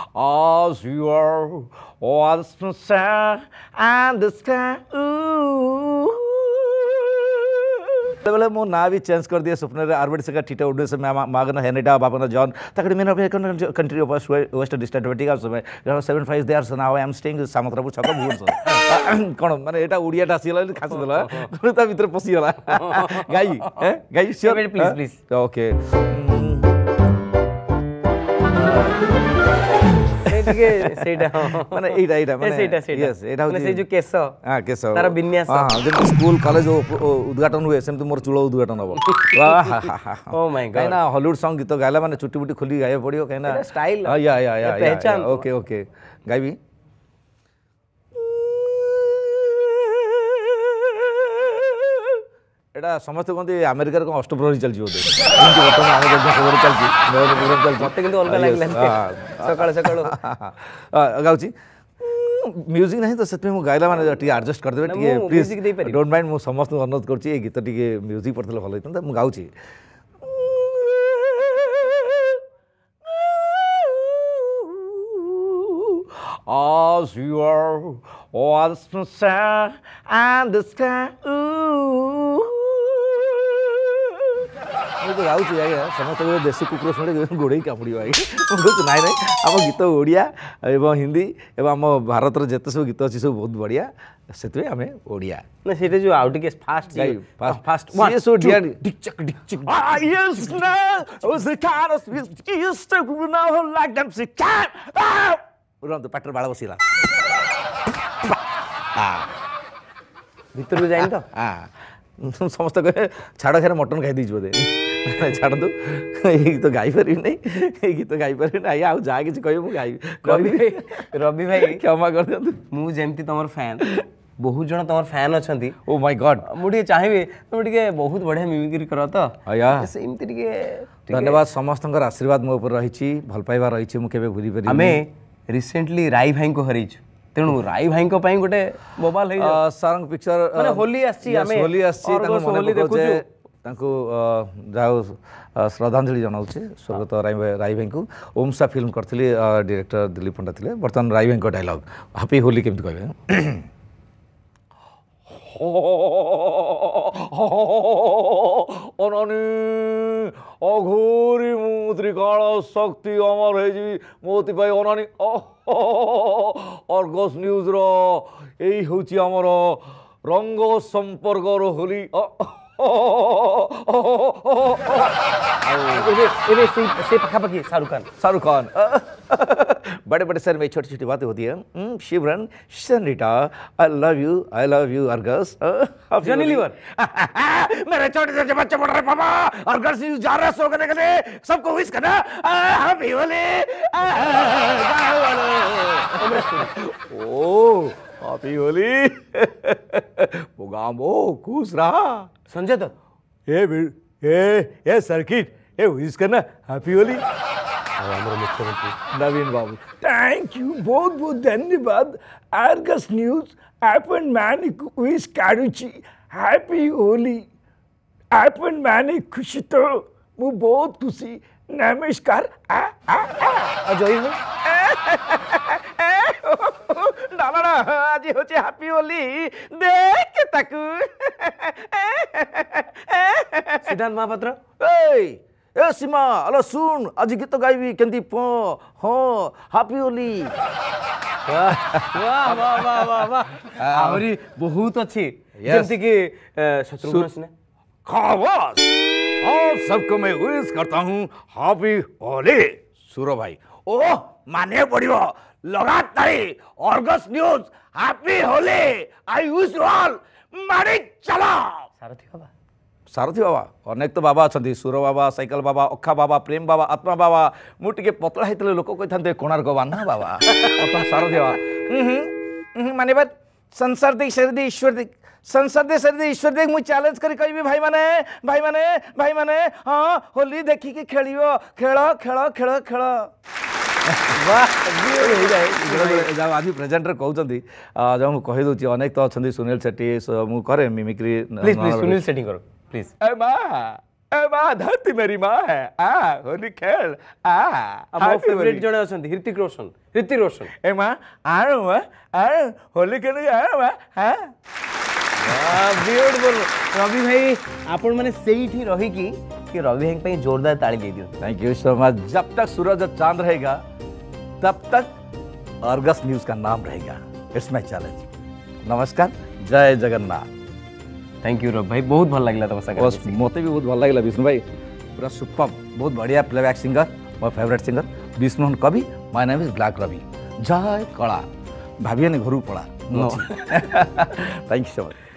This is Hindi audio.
as you are, all the sun and the sky. बेले मो ना भी चेंज कर दिया सपने रे आरबीट से का टीटा उडे से मैं मागना हेनेटा बापना जॉन तकड़ी मेना कंट्री ऑफ वेस्ट डिस्ट्रिक्ट वेटिका समय 75 there so now I am staying Samantarapur छक भुवनेश्वर कोन माने एटा उड़ियाटा सिला खास देला कोन ता भीतर पसी गला गाई श्योर प्लीज ओके माने एटा माने यस एटा हो से जो केस हां केस तार विन्यास हां जब स्कूल कॉलेज उद्घाटन हुए सेम मोर चूल उद्घाटन हबो ओ माय गॉड कहना हॉलीवुड सॉन्ग गीत गायला माने चुटी बुटी खोली गाय पड़ियो कहना स्टाइल या पहचान ओके ओके गाइबी एटा समस्त कहते अमेरिका को अष्टप्रहरी चलछि बोदे इनके वर्तमान अमेरिका खबर चलछि मते किंतु अलग लागला सकाळ सकाळ गाउछि म्यूजिक नहीं तो सत्य मु गायला माने टी एडजस्ट कर देबे टी प्लीज डोंट माइंड मु समस्त अनुरोध करछि ए गीत टी म्यूजिक पड़तले भलो होतन मु गाउछि as you are all the sun and the sky तो गाउछु आया समस्त देशी कुकुर सुने गोड़े कामुड़ी भाई नाई नाई आम गीत ओडिया एवं हिंदी एवं आम भारत जेते सब गीत अच्छी सब बहुत बढ़िया से आम ओडिया ना से जो आउट के fast guy fast one so dear डिचक डिचक yes no was the kind of used to know like them she can उरन तो पेट्रोल बाड़ा बसिला भीतर जाइन तो समस्त कहे छाड़ खेर मटन खाई दीजिए बोधे छाड़ तू ये तो गाई पारि नहीं ये तो गाई पारि नहीं आउ जा कि कह गाई रवि भाई क्षमा कर दियंतु मु जेमती तमर फैन बहुत जन तमर फैन अछंती ओ माय गॉड मुझे चाहिए तुम टिके बहुत बढ़िया मिमिक्री करो तो या सेमती टिके धन्यवाद समस्तंकर आशीर्वाद मो ऊपर रही भल पाइबा रही मु केबे भूली पारि हमें रिसेंटली राई भाई को हरैछु तेणु राई भाई को पाई गोटे मोबाइल है सारंग पिक्चर माने होली आछि हमें होली आछि ताको होली देखुछु ताको जाओ श्रद्धांजलि जनाउछि स्वर्गत राई भाई को ओमसा फिल्म करथिले डायरेक्टर दिलीप पंडा थिले बर्तन राई भाई को डायलॉग हैप्पी होली केमति कहबे अननी अघोरी मुद्रिकाल शक्ति अमर है मोती भाई अननी अर्गस न्यूज रही हूँ आमर रंग संपर्क होली से पाखापाखि शाहरुख खान बड़े बड़े शहर में छोटी छोटी बातें होती है शिवरन सनरीटा I love you Argus Johnny Lever मेरे छोटे छोटे बच्चे पढ़ रहे पापा अर्गस न्यूज जा रहा है सो करने के लिए सबको विश करना हैप्पी होली ओ हैप्पी होली मुगामो खुश रहा संजय दत्त ए सर्किट ए विश करना हैप्पी होली हमारे मुख्यमंत्री नवीन बाबू थैंक यू बहुत बहुत धन्यवाद आर्गस न्यूज आपण मैंने विश कारुची हैप्पी होली आपण मैंने खुशी तो मु बहुत खुशी नमस्कार अजय हो ना आज होची हैप्पी होली देख ताकू सिद्धांत महापात्र ए सीमा अलो सुन आज गीत गाइबी केंती प हो हैप्पी होली वाह वाह वाह वाह वाह आवरी बहुत अच्छी जैसे कि शत्रुघ्न सिन्हा खास और सबको मैं विश करता हूँ हैप्पी होली सूरो भाई ओह माने पड़ियो लगातार Argus news happy Holi I wish you all मारी चला सारथी बाबा अनेक तो बाबा अच्छा सुर बाबा साइकेल बाबा अखा बाबा प्रेम बाबा आत्मा बाबा मुझे पतला होते लोक कही था कोणार्क बाना बाबा सारथी बाबा माने बात संसार देख शरीर ईश्वर देख संसार दे शरीर ईश्वर देख मुझे चैलेंज कर कहि भाई माने हाँ होली देखिकी खेलियो खेल खेल खेल खेल आज प्रेजेंटर कहते जब मुझे कहीदे अनेक तो अच्छा सुनील शेट्टी मुझे करे मिमिक्री प्लीज सुनील शेट्टी करो प्लीज ए माँ धरती मेरी माँ है होली खेल मो फेवरेट जणे अछंती ऋतिक रोशन ए माँ होली खेल ब्यूटीफुल रवि भाई आपण माने सेठी रही कि रवि भाई पे जोरदार ताली दे दियो। Thank you so much. जब तक सूरज और चांद रहेगा तब तक अर्गस न्यूज का नाम रहेगा। It's my challenge. नमस्कार, जय जगन्नाथ। थैंक यू रवि भाई, बहुत भल लागला तम संगे। मते भी बहुत भल लागला विष्णु भाई, पूरा सुपर, बहुत बढ़िया प्लेबैक सिंगर, मोर favourite singer Vishnu Kavi. My name is black Ravi. जय कला भाभी ने घर पड़ा। Thank you so much.